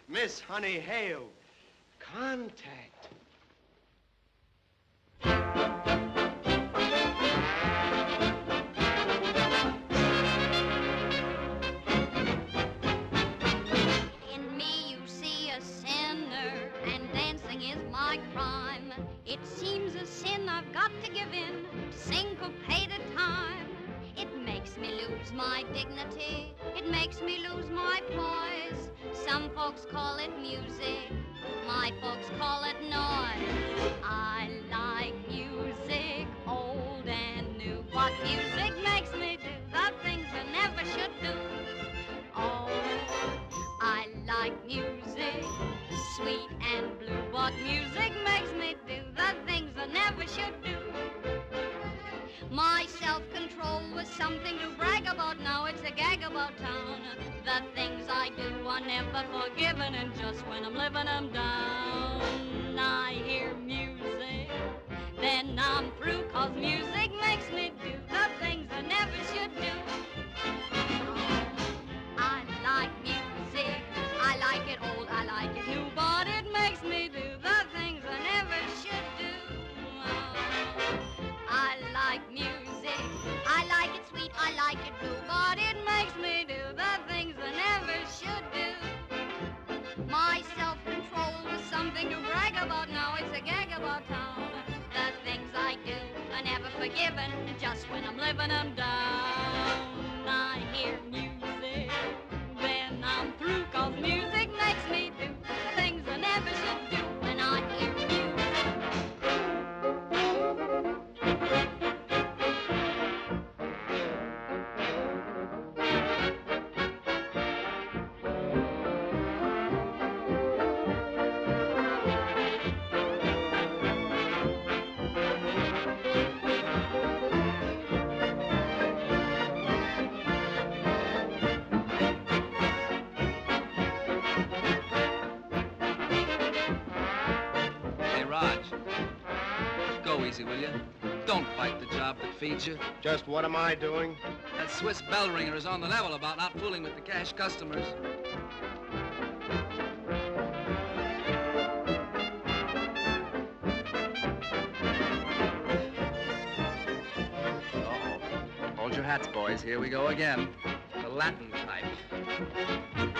Miss Honey Hale. Contact. In me you see a sinner, and dancing is my crime. It seems a sin I've got to give in, syncopated time. It makes me lose my dignity, it makes me lose my poise. Some folks call it music, my folks call it noise. I like music, old and new. What music makes me do the things I never should do. Oh, I like music, sweet and blue. What music makes me do the things I never should do. My self-control was something to brag about, now it's a gag about town. The things I do are never forgiven, and just when I'm living them down. I hear music, then I'm through, 'cause music makes me do the things I never should do. I like music, I like it old, I like it new, but it makes me do the things I never should do. I like music, I like it sweet, I like it blue, but it makes me do the things I never should do. My self-control was something to brag about, now it's a gag about town. The things I do are never forgiven, just when I'm living them down. I hear music, then I'm through, 'cause music makes me do the things I never should do. When I hear music. Hey, Raj. Go easy, will you? Don't fight the job that feeds you. Just what am I doing? That Swiss bell ringer is on the level about not fooling with the cash customers. Uh-oh. Hold your hats, boys. Here we go again. The Latin type.